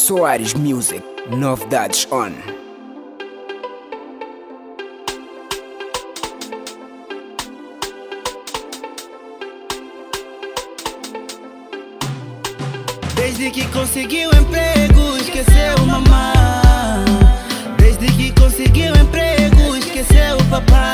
Soares Music, novidades on. Desde que conseguiu emprego, esqueceu mamãe. Desde que conseguiu emprego, esqueceu o papai.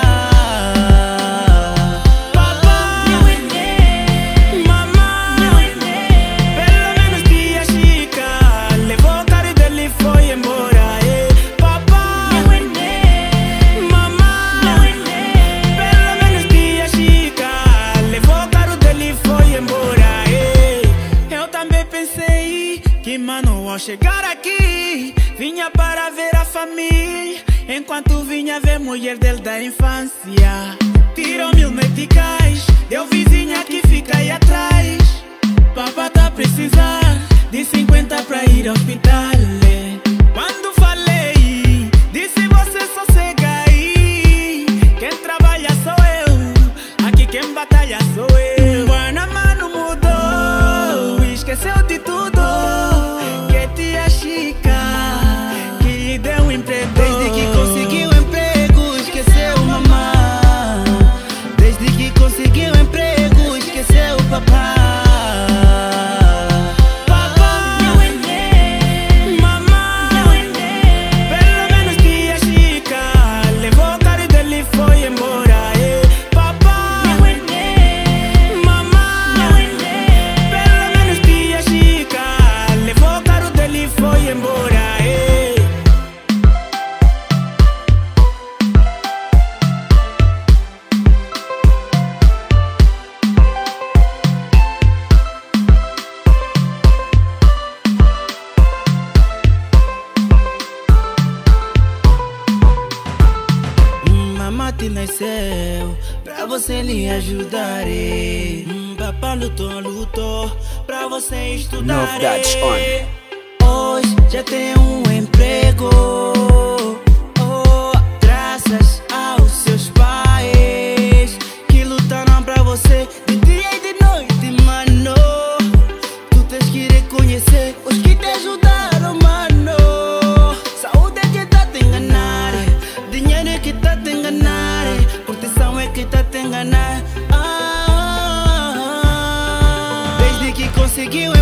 Que mano, ao chegar aqui, vinha para ver a família, enquanto vinha ver mulher dele da infância. Tirou 1000 meticais, deu vizinha que fica aí atrás. Papá tá precisando de 50 pra ir ao hospital. Quando falei, disse você sossega aí. Quem trabalha sou eu, aqui quem batalha sou eu. Buena mano mudou, esqueceu de tudo. Desde que conseguiu emprego, esqueceu mamãe. Desde que conseguiu emprego, esqueceu o papai. Mamãe nasceu pra você lhe ajudarei. Papá lutou pra você estudar. Novidades on. Hoje já tem um emprego, graças aos seus pais que lutaram pra você de dia e de noite, mano. Tu tens que reconhecer os que te ajudaram, mano. Saúde é que tá te enganar, dinheiro é que tá te enganar, proteção é que tá te enganar. Desde que conseguiu